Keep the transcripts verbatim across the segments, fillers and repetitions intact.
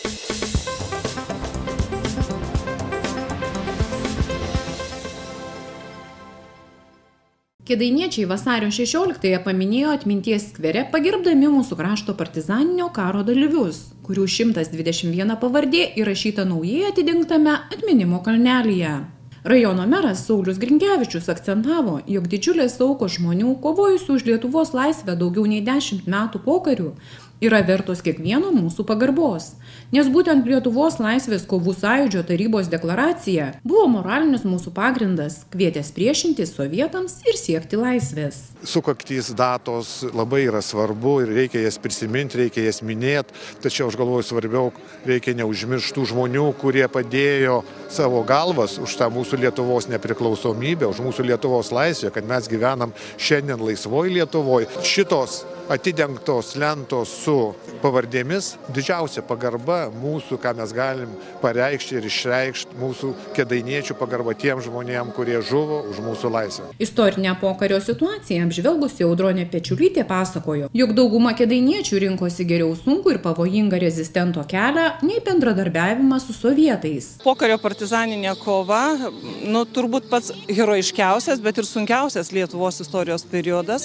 Kėdainiečiai vasario šešioliktąją paminėjo atminties skvere, pagerbdami mūsų krašto partizaninio karo dalyvius, kurių šimtas dvidešimt viena pavardė įrašyta naujai atidengtame atminimo kalnelyje. Rajono meras Saulius Grinkevičius akcentavo, jog didžiulės aukos žmonių, kovojusių už Lietuvos laisvę daugiau nei dešimt metų pokariu, yra vertos kiekvieno mūsų pagarbos, nes būtent Lietuvos laisvės kovų sąjūdžio tarybos deklaracija buvo moralinis mūsų pagrindas, kvietęs priešintis sovietams ir siekti laisvės. Sukaktys, datos labai yra svarbu ir reikia jas prisiminti, reikia jas minėti, tačiau aš galvoju svarbiau, reikia neužmiršti tų žmonių, kurie padėjo savo galvas už tą mūsų Lietuvos nepriklausomybę, už mūsų Lietuvos laisvę, kad mes gyvenam šiandien laisvoj Lietuvoj. Šitos atidengtos lentos su pavardėmis didžiausia pagarba mūsų, ką mes galim pareikšti ir išreikšti, mūsų kėdainiečių pagarba tiem žmonėm, kurie žuvo už mūsų laisvę. Istorinę pokario situaciją apžvelgusi Audronė Pečiulytė pasakojo, jog dauguma kėdainiečių rinkosi geriau sunkų ir pavojingą rezistento kelią nei bendradarbiavimą su sovietais. Pokario partizaninė kova, nu, turbūt pats herojiškiausias, bet ir sunkiausias Lietuvos istorijos periodas,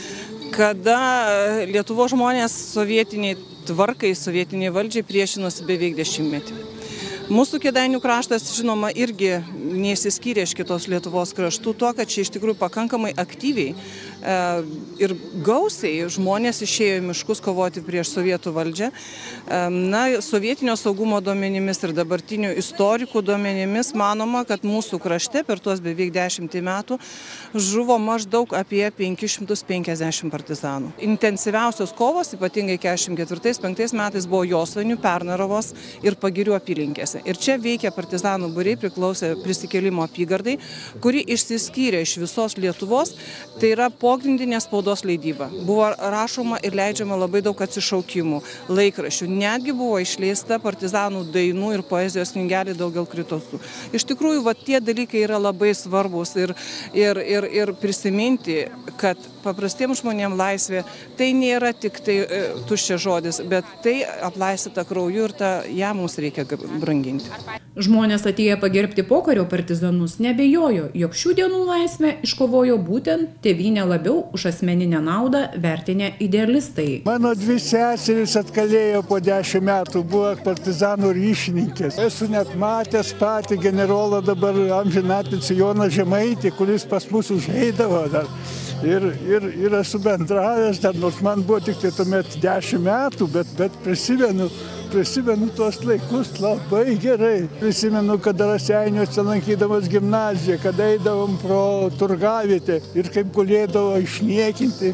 kada Lietuvos žmonės sovietiniai tvarkai, sovietiniai valdžiai priešinosi beveik dešimtmetį. Mūsų Kėdainių kraštas, žinoma, irgi neišsiskyrė iš kitos Lietuvos kraštų tuo, kad čia iš tikrųjų pakankamai aktyviai e, ir gausiai žmonės išėjo į miškus kovoti prieš sovietų valdžią. E, na, sovietinio saugumo duomenimis ir dabartinių istorikų duomenimis manoma, kad mūsų krašte per tuos beveik dešimtį metų žuvo maždaug apie penkis šimtus penkiasdešimt partizanų. Intensyviausios kovos, ypatingai keturiasdešimt ketvirtais penktais metais, buvo Josvainių, Pernarovos ir Pagirių apylinkėse. Ir čia veikia partizanų būriai, priklausė Prisikėlimo apygardai, kuri išsiskyrė iš visos Lietuvos, tai yra pogrindinė spaudos leidyba. Buvo rašoma ir leidžiama labai daug atsišaukimų, laikraščių. Netgi buvo išleista partizanų dainų ir poezijos knygelė Daugel Kritosų. Iš tikrųjų, va, tie dalykai yra labai svarbus ir, ir, ir, ir prisiminti, kad paprastiems žmonėms laisvė tai nėra tik tai e, tuščias žodis, bet tai aplaistyta krauju ir tą, ją mums reikia branginti. Žmonės atėję pagerbti pokario partizanus nebejojo, jog šių dienų laisvę iškovojo būtent tėvynę labiau už asmeninę naudą vertinę idealistai. Mano dvi seserys atkalėjo po dešimt metų, buvo partizanų ryšininkės. Esu net matęs patį generolą dabar amžinatilsį Joną Žemaitį, kuris pas mus užeidavo dar. Ir, ir, ir esu bendravęs, dar, nors man buvo tik tai tuomet dešimt metų, bet, bet prisimenu, prisimenu tuos laikus labai gerai. Prisimenu, kada Raseiniuose lankydamas gimnaziją, kada eidavom pro turgavietę ir kaip gulėdavo išniekinti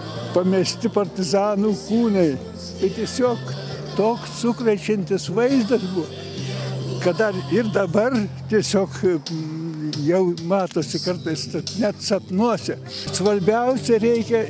pamesti partizanų kūnai. Tai tiesiog toks sukrečiantis vaizdas buvo, kad dar ir dabar tiesiog jau matosi kartais net sapnuose. Svarbiausia, reikia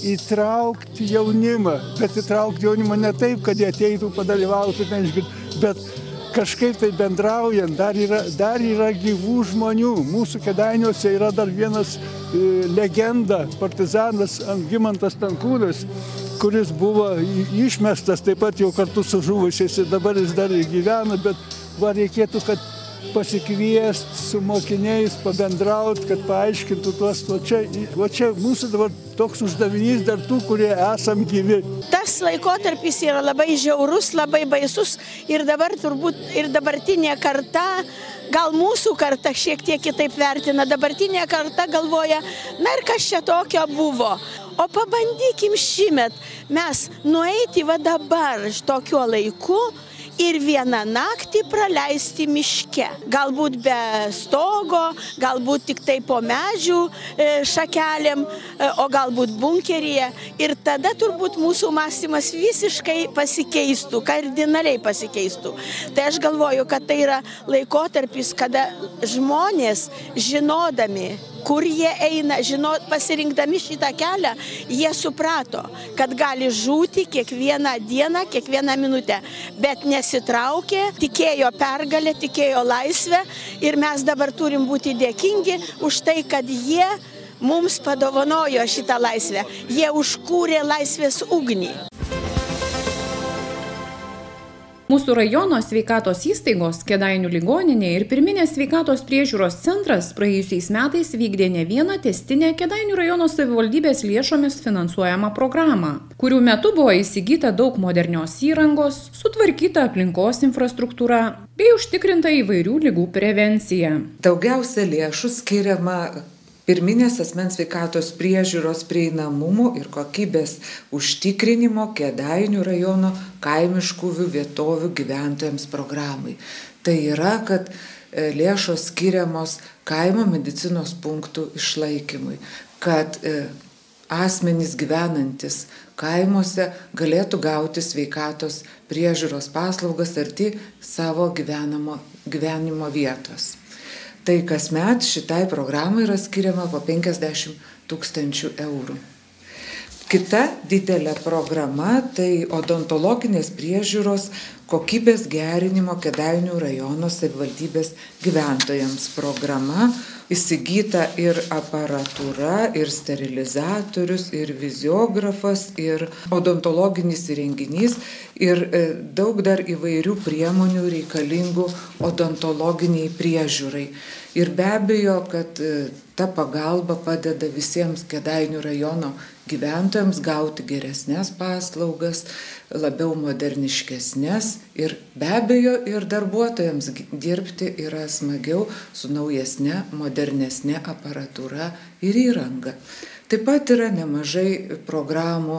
įtraukti jaunimą, bet įtraukti jaunimą ne taip, kad jie ateitų padalyvauti, bet kažkaip tai bendraujant, dar yra, dar yra gyvų žmonių. Mūsų Kėdainiuose yra dar vienas e, legenda, partizanas Algimantas Tankūnas, kuris buvo išmestas taip pat jau kartu su žuvusiais ir dabar jis dar gyvena, bet va, reikėtų, kad pasikviesti su mokiniais, pabendrauti, kad paaiškintų tuos, o čia, o čia mūsų dabar toks uždavinys dar tų, kurie esam gyvi. Tas laikotarpis yra labai žiaurus, labai baisus ir dabar turbūt ir dabartinė karta, gal mūsų karta šiek tiek kitaip vertina, dabartinė karta galvoja, na ir kas čia tokio buvo. O pabandykim šimet mes nueiti va dabar tokiu laiku, ir vieną naktį praleisti miške. Galbūt be stogo, galbūt tik tai po medžių šakelėm, o galbūt bunkeryje. Ir tada turbūt mūsų mąstymas visiškai pasikeistų, kardinaliai pasikeistų. Tai aš galvoju, kad tai yra laikotarpis, kada žmonės žinodami, kur jie eina, žino, pasirinkdami šitą kelią, jie suprato, kad gali žūti kiekvieną dieną, kiekvieną minutę, bet nesitraukė, tikėjo pergalę, tikėjo laisvę ir mes dabar turim būti dėkingi už tai, kad jie mums padovanojo šitą laisvę. Jie užkūrė laisvės ugnį. Mūsų rajono sveikatos įstaigos, Kėdainių ligoninė ir pirminės sveikatos priežiūros centras praėjusiais metais vykdė ne vieną testinę Kėdainių rajono savivaldybės lėšomis finansuojamą programą, kurių metu buvo įsigyta daug modernios įrangos, sutvarkyta aplinkos infrastruktūra bei užtikrinta įvairių ligų prevencija. Daugiausia lėšų skiriama pirminės asmens sveikatos priežiūros prieinamumo ir kokybės užtikrinimo Kėdainių rajono kaimiškų vietovių gyventojams programai. Tai yra, kad lėšos skiriamos kaimo medicinos punktų išlaikymui, kad asmenys gyvenantis kaimuose galėtų gauti sveikatos priežiūros paslaugas arti savo gyvenamo, gyvenimo vietos. Tai kasmet šitai programai yra skiriama po penkiasdešimt tūkstančių eurų. Kita didelė programa tai odontologinės priežiūros kokybės gerinimo Kėdainių rajono savivaldybės gyventojams programa. Įsigyta ir aparatūra, ir sterilizatorius, ir viziografas, ir odontologinis įrenginys, ir daug dar įvairių priemonių reikalingų odontologiniai priežiūrai. Ir be abejo, kad ta pagalba padeda visiems Kėdainių rajono gyventojams gauti geresnės paslaugas, labiau moderniškesnės ir be abejo ir darbuotojams dirbti yra smagiau su naujesne, modernesne aparatūra ir įranga. Taip pat yra nemažai programų,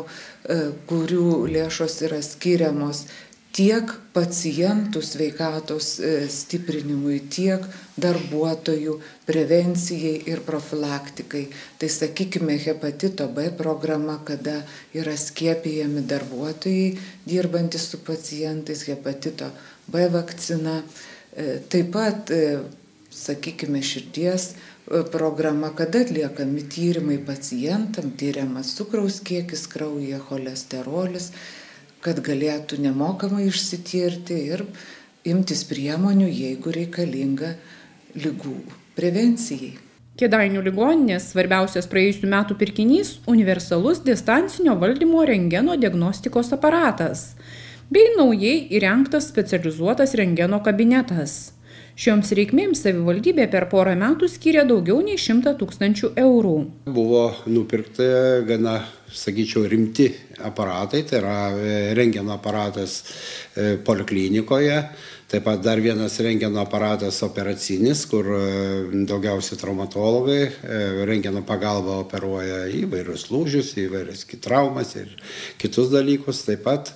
kurių lėšos yra skiriamos tiek pacientų sveikatos stiprinimui, tiek darbuotojų prevencijai ir profilaktikai. Tai sakykime hepatito B programa, kada yra skiepijami darbuotojai dirbantys su pacientais, hepatito B vakcina. Taip pat, sakykime, širdies programa, kada atliekami tyrimai pacientam, tyriamas cukraus kiekis kraujyje, cholesterolis, kad galėtų nemokamai išsitirti ir imtis priemonių, jeigu reikalinga ligų prevencijai. Kėdainių ligoninės svarbiausias praėjusių metų pirkinys – universalus distancinio valdymo rentgeno diagnostikos aparatas bei naujai įrengtas specializuotas rentgeno kabinetas. Šioms reikmėms savivaldybė per porą metų skyrė daugiau nei šimtą tūkstančių eurų. Buvo nupirkti gana, sakyčiau, rimti aparatai, tai yra rentgeno aparatas poliklinikoje, taip pat dar vienas rentgeno aparatas operacinis, kur daugiausiai traumatologai rentgeno pagalba operuoja įvairius lūžius, įvairias traumas ir kitus dalykus, taip pat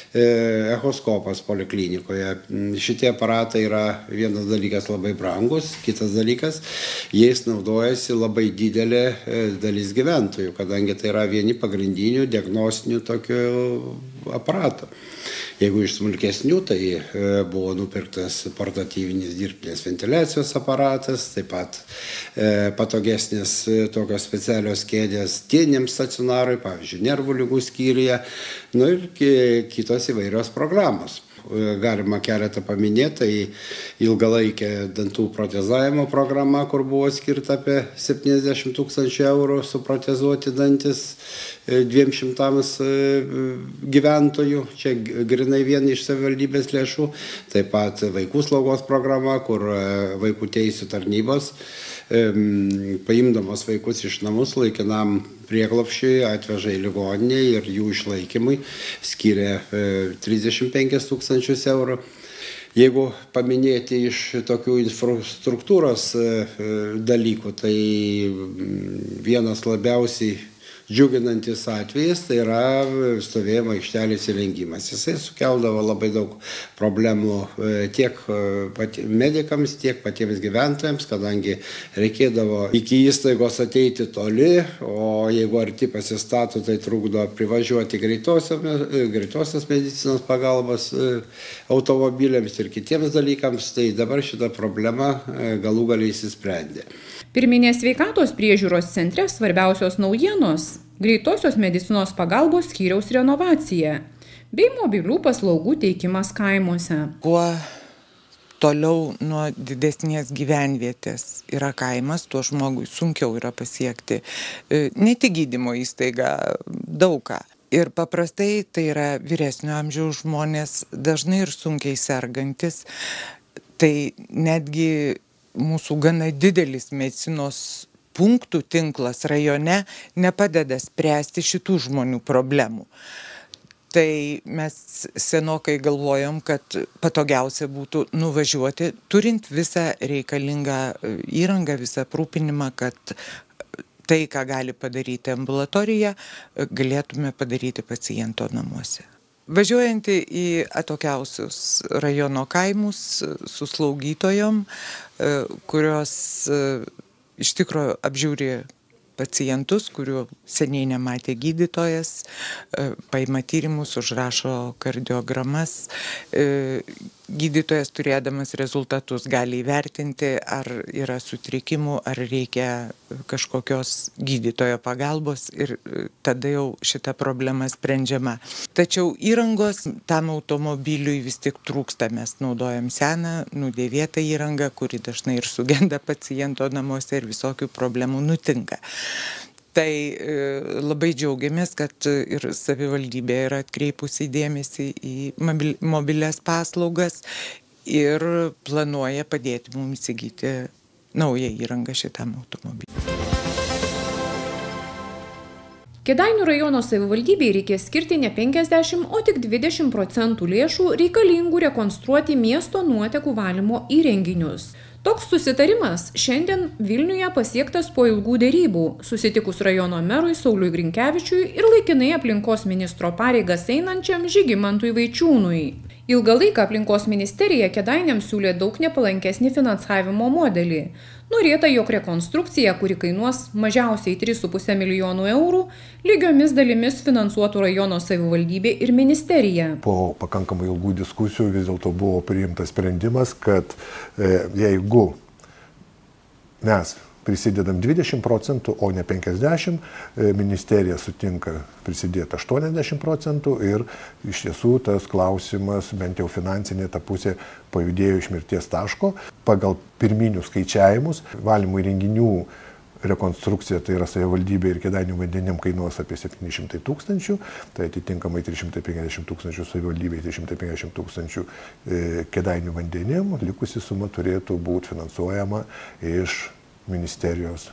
echoskopas poliklinikoje. Šitie aparatai yra vienas dalykas labai brangus, kitas dalykas, jais naudojasi labai didelė dalis gyventojų, kadangi tai yra vieni pagrindinių diagnostinių tokių aparatų. Jeigu iš smulkesnių, tai buvo nupirktas portatyvinis dirbtinės ventiliacijos aparatas, taip pat patogesnės tokios specialios kėdės dieniniam stacionarui, pavyzdžiui, nervų ligų skyriuje, nu ir kitos įvairios programos. Galima keletą paminėti, tai ilgalaikė dantų protezavimo programa, kur buvo skirta apie septyniasdešimt tūkstančių eurų suprotezuoti dantis dviem šimtams gyventojų, čia grinai vien iš savivaldybės lėšų, taip pat vaikų slaugos programa, kur vaikų teisių tarnybos paimdamas vaikus iš namus laikinam prieglobsčiui atveža į ligoninę ir jų išlaikymui skiria trisdešimt penkis tūkstančius eurų. Jeigu paminėti iš tokių infrastruktūros dalykų, tai vienas labiausiai džiuginantis atvejis, tai yra stovėjimo aikštelės įrengimas. Jisai sukeldavo labai daug problemų tiek medikams, tiek patiems gyventojams, kadangi reikėdavo iki įstaigos ateiti toli, o jeigu arti pasistato, tai trukdo privažiuoti greitosios medicinos pagalbos automobiliams ir kitiems dalykams, tai dabar šitą problemą galų galiai išsisprendė. Pirminės sveikatos priežiūros centre svarbiausios naujienos – greitosios medicinos pagalbos skyriaus renovacija bei mobilių paslaugų teikimas kaimuose. Kuo toliau nuo didesnės gyvenvietės yra kaimas, tuo žmogui sunkiau yra pasiekti ne tik gydymo įstaigą, daug ką. Ir paprastai tai yra vyresnio amžiaus žmonės, dažnai ir sunkiai sergantis. Tai netgi mūsų gana didelis medicinos punktų tinklas rajone nepadeda spręsti šitų žmonių problemų. Tai mes senokai galvojom, kad patogiausia būtų nuvažiuoti, turint visą reikalingą įrangą, visą aprūpinimą, kad tai, ką gali padaryti ambulatorija, galėtume padaryti paciento namuose. Važiuojantį į atokiausius rajono kaimus su slaugytojom, kurios iš tikrųjų apžiūri pacientus, kurių seniai nematė gydytojas, paima tyrimus, užrašo kardiogramas. Gydytojas, turėdamas rezultatus, gali įvertinti, ar yra sutrikimų, ar reikia kažkokios gydytojo pagalbos ir tada jau šita problema sprendžiama. Tačiau įrangos tam automobiliui vis tik trūksta. Mes naudojam seną, nudėvėtą įrangą, kuri dažnai ir sugenda paciento namuose ir visokių problemų nutinka. Tai labai džiaugiamės, kad ir savivaldybė yra atkreipusi dėmesį į mobilias paslaugas ir planuoja padėti mums įsigyti naują įrangą šitam automobiliui. Kėdainių rajono savivaldybei reikės skirti ne penkiasdešimt, o tik dvidešimt procentų lėšų reikalingų rekonstruoti miesto nuotekų valymo įrenginius. Toks susitarimas šiandien Vilniuje pasiektas po ilgų derybų, susitikus rajono merui Sauliui Grinkevičiui ir laikinai aplinkos ministro pareigas einančiam Žygimantui Vaičiūnui. Ilgą laiką aplinkos ministerija Kėdainiams siūlė daug nepalankesnį finansavimo modelį. Norėta, jog rekonstrukcija, kuri kainuos mažiausiai tris su puse milijonų eurų, lygiomis dalimis finansuotų rajono savivaldybė ir ministerija. Po pakankamai ilgų diskusijų vis dėlto buvo priimtas sprendimas, kad e, jeigu mes prisidedam dvidešimt procentų, o ne penkiasdešimt, ministerija sutinka prisidėti aštuoniasdešimt procentų ir iš tiesų tas klausimas, bent jau finansinė ta pusė, pajudėjo iš mirties taško. Pagal pirminius skaičiavimus valymo įrenginių rekonstrukcija, tai yra savivaldybė ir Kėdainių vandenim, kainuos apie septyni šimtai tūkstančių, tai atitinkamai trys šimtai penkiasdešimt tūkstančių savivaldybė, trys šimtai penkiasdešimt tūkstančių Kėdainių vandenim, likusi suma turėtų būti finansuojama iš ministerijos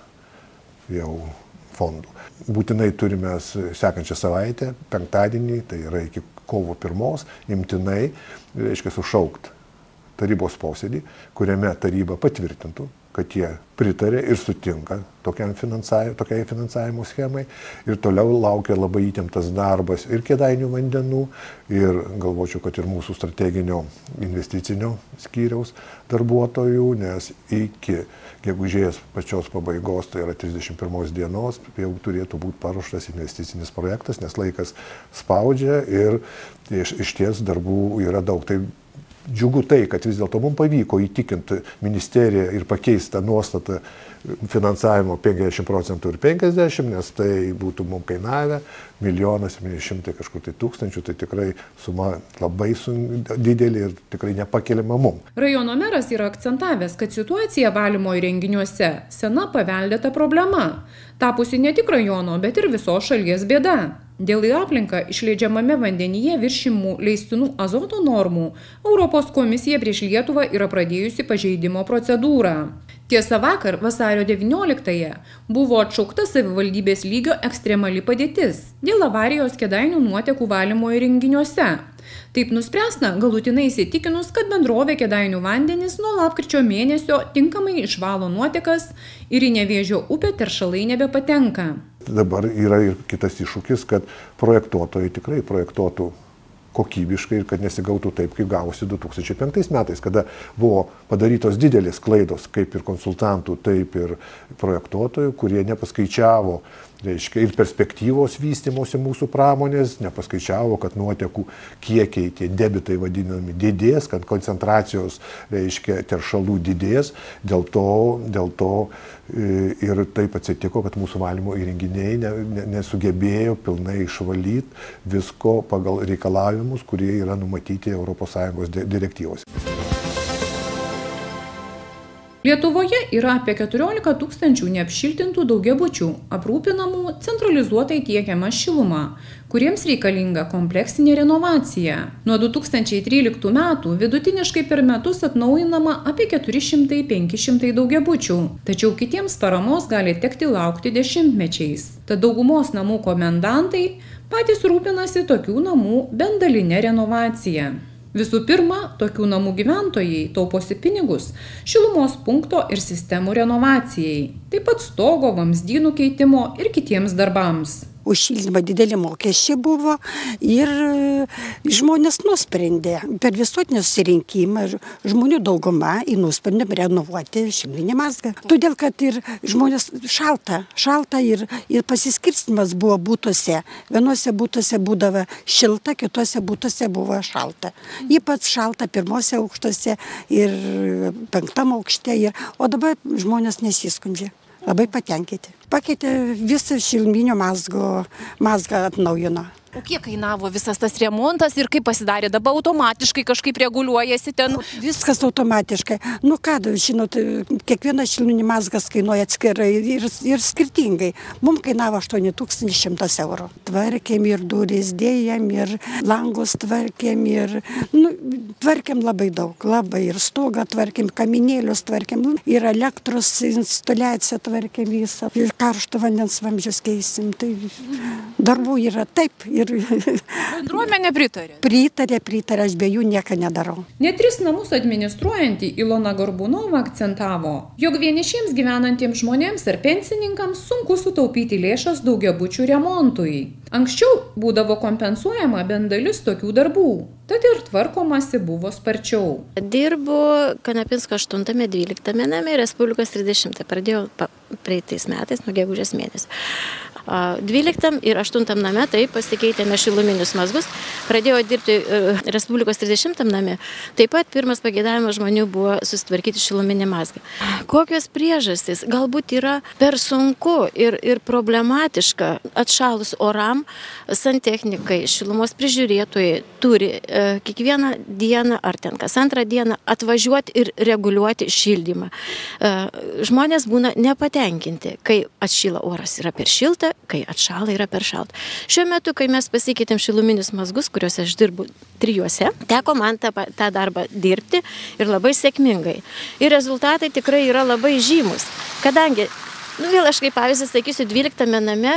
jau fondų. Būtinai turime sekančią savaitę, penktadienį, tai yra iki kovo pirmos, imtinai, reiškia, sušaukt tarybos posėdį, kuriame taryba patvirtintų, kad jie pritarė ir sutinka tokiai finansavimo, finansavimo schemai. Ir toliau laukia labai įtemptas darbas ir Kėdainių vandenų, ir galvočiau, kad ir mūsų strateginio investicinio skyriaus darbuotojų, nes iki gegužės pačios pabaigos, tai yra trisdešimt pirmos dienos, jau turėtų būti paruoštas investicinis projektas, nes laikas spaudžia ir iš, iš ties darbų yra daug. Tai džiugu tai, kad vis dėlto mums pavyko įtikinti ministeriją ir pakeisti tą nuostatą finansavimo penkiasdešimt procentų ir penkiasdešimt, nes tai būtų mums kainavę milijonas septyni šimtai kažkur tai tūkstančių, tai tikrai suma labai didelė ir tikrai nepakeliama mums. Rajono meras yra akcentavęs, kad situacija valymo įrenginiuose sena paveldėta problema, tapusi ne tik rajono, bet ir visos šalies bėda. Dėl į aplinką išleidžiamame vandenyje viršimų leistinų azoto normų Europos komisija prieš Lietuvą yra pradėjusi pažeidimo procedūrą. Tiesa, vakar, vasario devynioliktąją, buvo atšaukta savivaldybės lygio ekstremali padėtis dėl avarijos Kėdainių nuotekų valymo įrenginiuose. Taip nuspręsta, galutinai įsitikinus, kad bendrovė Kėdainių vandenys nuo lapkričio mėnesio tinkamai išvalo nuotekas ir į Nevėžio upę teršalai nebepatenka. Dabar yra ir kitas iššūkis, kad projektuotojai tikrai projektuotų kokybiškai ir kad nesigautų taip, kaip gavosi du tūkstančiai penktais metais, kada buvo padarytos didelės klaidos kaip ir konsultantų, taip ir projektuotojų, kurie nepaskaičiavo, reiškia, ir perspektyvos vystymosi mūsų pramonės, nepaskaičiavo, kad nuotekų kiekiai, tie debitai vadinami, didės, kad koncentracijos, reiškia, teršalų didės, dėl to, dėl to ir taip atsitiko, kad mūsų valymo įrenginiai ne, ne, nesugebėjo pilnai išvalyti visko pagal reikalavimus, kurie yra numatyti Europos Sąjungos direktyvose. Lietuvoje yra apie keturiolika tūkstančių neapšiltintų daugiabučių, aprūpinamų centralizuotai tiekiama šiluma, kuriems reikalinga kompleksinė renovacija. Nuo du tūkstančiai tryliktų metų vidutiniškai per metus atnaujinama apie keturi šimtai - penki šimtai daugiabučių, tačiau kitiems paramos gali tekti laukti dešimtmečiais. Tad daugumos namų komendantai patys rūpinasi tokių namų bent daline renovacija. Visų pirma, tokių namų gyventojai tauposi pinigus šilumos punkto ir sistemų renovacijai, taip pat stogo, vamzdynų keitimo ir kitiems darbams. Už šildymą dideli mokesčiai buvo ir žmonės nusprendė per visuotinį susirinkimą, žmonių dauguma į nusprendė renovuoti šildyminį mazgą. Todėl, kad ir žmonės šalta, šalta ir, ir pasiskirstimas buvo būtuose. Vienuose būtuose būdavo šilta, kitose būtuose buvo šalta. Ypač šalta pirmose aukštuose ir penktam aukšte. Ir, o dabar žmonės nesiskundžia. Labai patenkinti. Pakeitė visą šilminio mazgo, mazgą atnaujino. O kiek kainavo visas tas remontas ir kaip pasidarė? Dabar automatiškai kažkaip reguliuojasi ten? Viskas automatiškai. Nu ką, žinot, kiekvienas šilminį mazgas kainuoja atskirai ir, ir skirtingai. Mums kainavo aštuoni tūkstančiai šimtas eurų. Tvarkėm ir duris dėjom, ir langus tvarkėm, ir nu, tvarkėm labai daug. Labai ir stogą tvarkėm, kaminėlius tvarkėm, ir elektros instaliaciją tvarkėm visą. Ir karšto vandens vamzdžius keisim. Tai darbų yra taip. Ir bendruomenė pritarė? Pritarė, pritarė, aš be jų nieko nedarau. Net tris namus administruojanti Ilona Gorbunova akcentavo, jog vienišiems gyvenantiems žmonėms ar pensininkams sunku sutaupyti lėšas daugiabučių remontui. Anksčiau būdavo kompensuojama bent dalis tokių darbų, tad ir tvarkomasi buvo sparčiau. Dirbu Kanapinsko aštuntame dvyliktame name, Respublikos trisdešimtame. Pradėjau praeitais metais, nuo gegužės mėnesio. dvyliktam ir aštuntam name, taip, pasikeitėme šiluminius mazgus, pradėjau dirbti Respublikos trisdešimtam name, taip pat pirmas pageidavimas žmonių buvo susitvarkyti šiluminį mazgą. Kokios priežastys? Galbūt yra per sunku ir, ir problematiška atšalus oram, santechnikai, šilumos prižiūrėtojai turi e, kiekvieną dieną ar ten kas antrą dieną atvažiuoti ir reguliuoti šildymą. E, žmonės būna nepatenkinti, kai atšyla oras yra per šilta, kai atšala yra per šalta. Šiuo metu, kai mes pasikeitėm šiluminius mazgus, kuriuose aš dirbu trijuose, teko man tą, tą darbą dirbti ir labai sėkmingai. Ir rezultatai tikrai yra labai žymus. Kadangi, nu vėl aš kaip pavyzdį sakysiu, dvyliktame name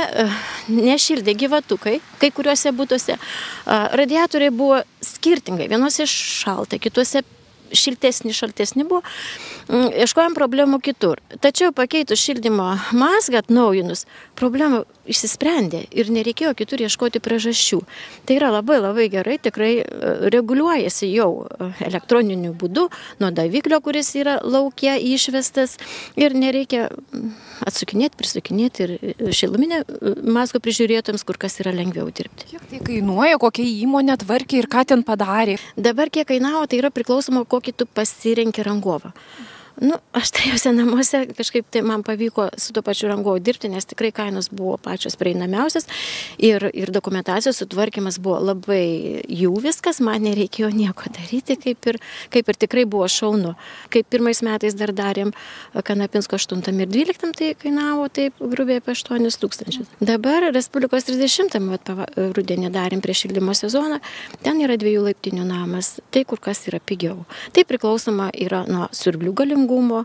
nešildė gyvatukai, kai kuriuose būtuose. Radiatoriai buvo skirtingai, vienuose šalta, kituose šiltesni, šaltesni buvo. Ieškojom problemų kitur. Tačiau pakeitus šildymo mazgą atnaujinus, problemų išsisprendė ir nereikėjo kitur ieškoti priežasčių. Tai yra labai labai gerai, tikrai reguliuojasi jau elektroniniu būdu nuo daviklio, kuris yra lauke išvestas ir nereikia atsukinėti, prisukinėti ir šiluminę mazgo prižiūrėtojams, kur kas yra lengviau dirbti. Kiek tai kainuoja, kokia įmonė tvarkė ir ką ten padarė? Dabar kiek kainavo, tai yra priklausoma, kokį tu pasirenki rangovą. Nu, aš trijuose namuose kažkaip tai man pavyko su tuo pačiu rangovu dirbti, nes tikrai kainos buvo pačios prieinamiausias ir, ir dokumentacijos sutvarkymas buvo labai jų viskas, man nereikėjo nieko daryti, kaip ir, kaip ir tikrai buvo šaunu. Kaip pirmais metais dar darėm Kanapinsko aštuntam ir dvyliktam, tai kainavo taip grubiai apie aštuonis tūkstančius. Dabar Respublikos trisdešimtam rudenį darėm prieš šildymo sezoną, ten yra dviejų laiptinių namas, tai kur kas yra pigiau. Tai priklausoma yra nuo siurblių galimų,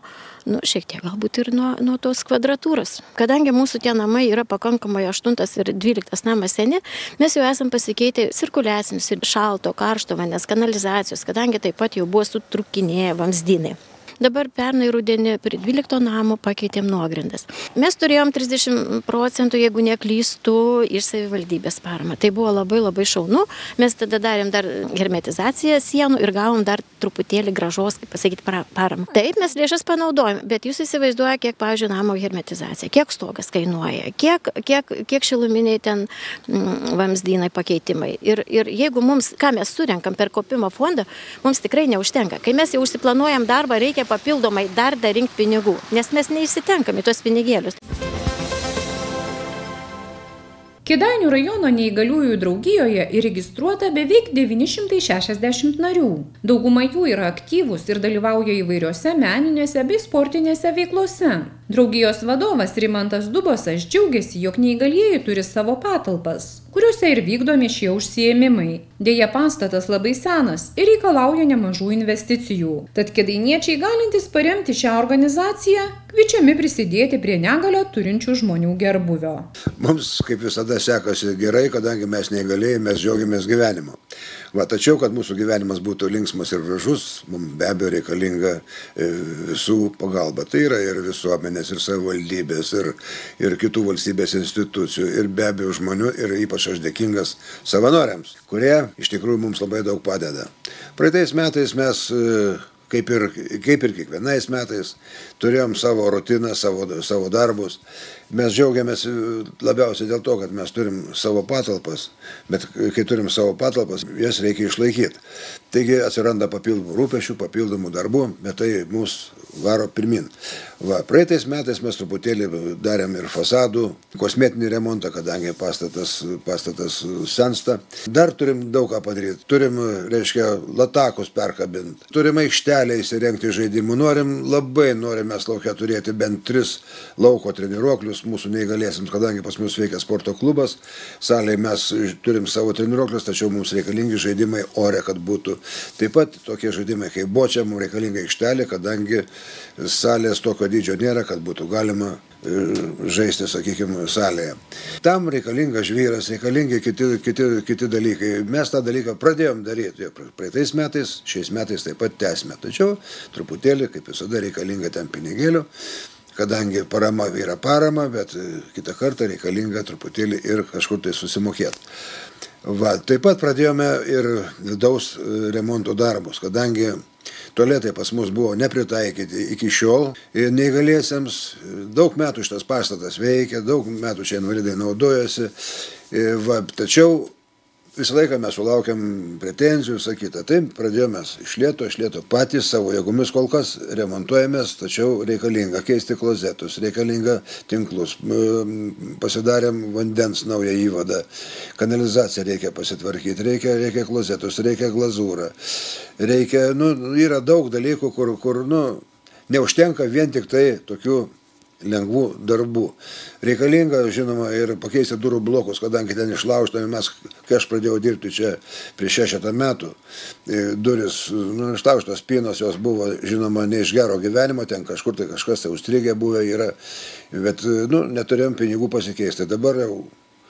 nu, šiek tiek galbūt ir nuo, nuo tos kvadratūros. Kadangi mūsų tie namai yra pakankamai aštuntas ir dvyliktas namas seni, mes jau esam pasikeitę cirkuliacinius ir šalto, karšto vandens, kanalizacijos, kadangi taip pat jau buvo sutrukinėję vamzdynai. Dabar pernai rudenį prie dvylikto namo pakeitėm nuogrindas. Mes turėjom trisdešimt procentų, jeigu neklystų, iš savivaldybės paramą. Tai buvo labai labai šaunu. Mes tada darėm dar hermetizaciją sienų ir gavom dar truputėlį gražos, kaip pasakyti, paramą. Taip, mes lėšas panaudojom, bet jūs įsivaizduoja, kiek, pavyzdžiui, namo hermetizacija, kiek stogas kainuoja, kiek, kiek, kiek šiluminiai ten mm, vamzdynai pakeitimai. Ir, ir jeigu mums, ką mes surenkam per kopimo fondą, mums tikrai neužtenka. Kai mes jau užsiplanuojam darbą, reikia papildomai dar dar rinkti pinigų, nes mes neįsitenkam į tuos pinigėlius. Kėdainių rajono neįgaliųjų draugijoje įregistruota beveik devyni šimtai šešiasdešimt narių. Dauguma jų yra aktyvūs ir dalyvauja įvairiose meninėse bei sportinėse veiklose. Draugijos vadovas Rimantas Dubosas džiaugiasi, jog neįgalieji turi savo patalpas, kuriuose ir vykdomi šie užsiėmimai. Deja, pastatas labai senas ir reikalauja nemažų investicijų. Tad kėdainiečiai galintys paremti šią organizaciją kviečiami prisidėti prie negalią turinčių žmonių gerbūvio. Mums, kaip visada, sekasi gerai, kadangi mes neįgalėjai, mes džiaugiamės gyvenimu. Va, tačiau, kad mūsų gyvenimas būtų linksmas ir gražus, mums be abejo reikalinga visų pagalba. Tai yra ir visuomenės, ir savivaldybės, ir, ir kitų valstybės institucijų, ir be abejo žmonių, ir ypač aš dėkingas savanoriams, kurie iš tikrųjų mums labai daug padeda. Praeitais metais mes, kaip ir, kaip ir kiekvienais metais, turėjom savo rutiną, savo, savo darbus. Mes džiaugiamės labiausiai dėl to, kad mes turim savo patalpas, bet kai turim savo patalpas, jas reikia išlaikyti. Taigi atsiranda papildomų rūpešių, papildomų darbų, bet tai mus varo pirmin. Va, praeitais metais mes truputėlį darėm ir fasadų, kosmetinį remontą, kadangi pastatas, pastatas sensta. Dar turim daug ką padaryti. Turim, reiškia, latakus perkabinti. Turim aikštelę įsirengti žaidimų. Norim, labai norim mes laukia turėti bent tris lauko treniruoklius mūsų neįgalėsiams, kadangi pas mus veikia sporto klubas. Salėje mes turim savo treniruoklius, tačiau mums reikalingi žaidimai ore, kad būtų. Taip pat tokie žaidimai kaip bočia, mums reikalinga aikštelė, kadangi salės tokio dydžio nėra, kad būtų galima žaisti, sakykime, salėje. Tam reikalinga žvyras, reikalingi kiti, kiti, kiti dalykai. Mes tą dalyką pradėjom daryti praeitais metais, šiais metais taip pat tęsime. Tačiau truputėlį, kaip visada, reikalinga ten pinigėlių, kadangi parama yra parama, bet kitą kartą reikalinga truputėlį ir kažkur tai susimokėti. Va, taip pat pradėjome ir vidaus remonto darbus, kadangi tualetai pas mus buvo nepritaikyti iki šiol. Neįgaliesiems daug metų šitas pastatas veikia, daug metų čia invalidai naudojasi, va, tačiau visą laiką mes sulaukiam pretenzijų, sakyta. Taip, pradėjome iš lėto, iš lėto patys savo jėgomis kol kas remontuojamės, tačiau reikalinga keisti klozetus, reikalinga tinklus. Pasidarėm vandens naują įvadą, kanalizaciją reikia pasitvarkyti, reikia, reikia klozetus, reikia glazūrą. Reikia, nu, yra daug dalykų, kur, kur, nu, neužtenka vien tik tai tokių lengvų darbų. Reikalinga, žinoma, ir pakeisti durų blokus, kadangi ten išlaužtami mes, kai aš pradėjau dirbti čia prieš šešetą metų, duris, nu, išlaužtos spynos, jos buvo, žinoma, ne iš gero gyvenimo, ten kažkur tai kažkas tai užstrigę buvę yra, bet, nu, neturėjom pinigų pasikeisti. Dabar jau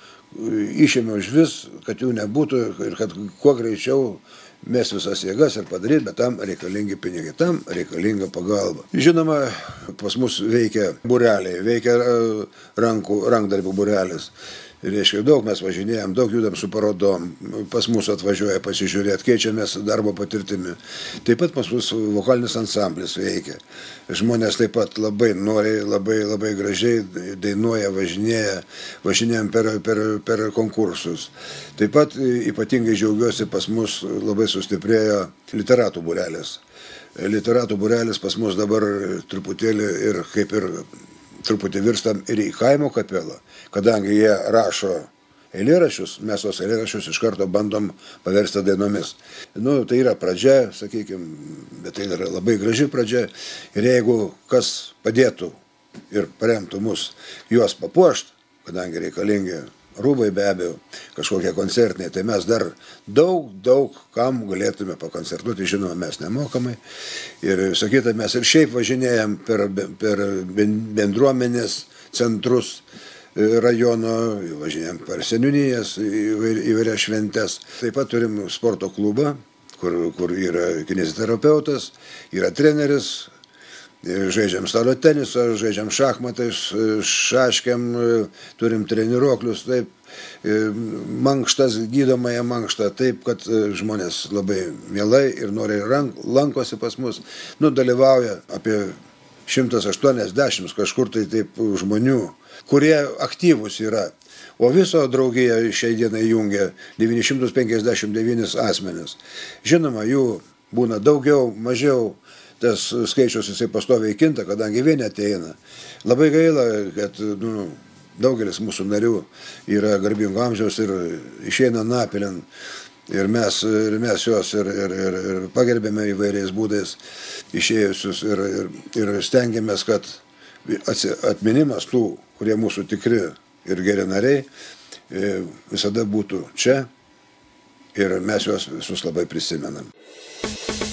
išėmiau iš vis, kad jų nebūtų ir kad kuo greičiau mes visas jėgas ir padaryti, bet tam reikalingi pinigai, tam reikalinga pagalba. Žinoma, pas mus veikia būreliai, veikia rankų, rankdarbių būrelis. Reiškia, daug mes važinėjom, daug judam su parodom, pas mus atvažiuoja pasižiūrėti, keičiamės darbo patirtimi. Taip pat pas mus vokalinis ansamblis veikia. Žmonės taip pat labai noriai, labai, labai gražiai dainuoja, važinėja, važinėjom per, per, per konkursus. Taip pat ypatingai džiaugiuosi, pas mus labai sustiprėjo literatų būrelis. Literatų būrelis pas mus dabar truputėlį ir kaip ir truputį virstam ir į kaimo kapelą, kadangi jie rašo eilėraščius, mes tos eilėraščius iš karto bandom paversti dainomis. Nu, tai yra pradžia, sakykime, bet tai yra labai graži pradžia ir jeigu kas padėtų ir paremtų mus juos papuošti, kadangi reikalingi rūbai be abejo, kažkokie koncertiniai, tai mes dar daug, daug kam galėtume pakoncertuoti, žinoma, mes nemokamai. Ir sakyta, mes ir šiaip važinėjom per, per bendruomenės centrus rajono, važinėjom per seniūnijas, įvairias šventes. Taip pat turim sporto klubą, kur, kur yra kineziterapeutas, yra treneris, žaidžiam stalo tenisą, žaidžiam šachmatais, šaškiam, turim treniruoklius, taip, mankštas, gydomąją mankštą, taip, kad žmonės labai mielai ir noriai lankosi pas mus. Nu, dalyvauja apie šimtas aštuoniasdešimt kažkur tai taip žmonių, kurie aktyvūs yra. O viso draugija šiai dienai jungia devynis šimtus penkiasdešimt devynis asmenis. Žinoma, jų būna daugiau, mažiau. Tas skaičius jisai pastoviai kinta, kadangi vieni ateina. Labai gaila, kad nu, daugelis mūsų narių yra garbingo amžiaus ir išeina napilin. Ir mes, ir mes juos ir, ir, ir, ir pagerbėme įvairiais būdais išėjusius ir, ir, ir stengiamės, kad atminimas tų, kurie mūsų tikri ir geri nariai, visada būtų čia ir mes juos visus labai prisimenam.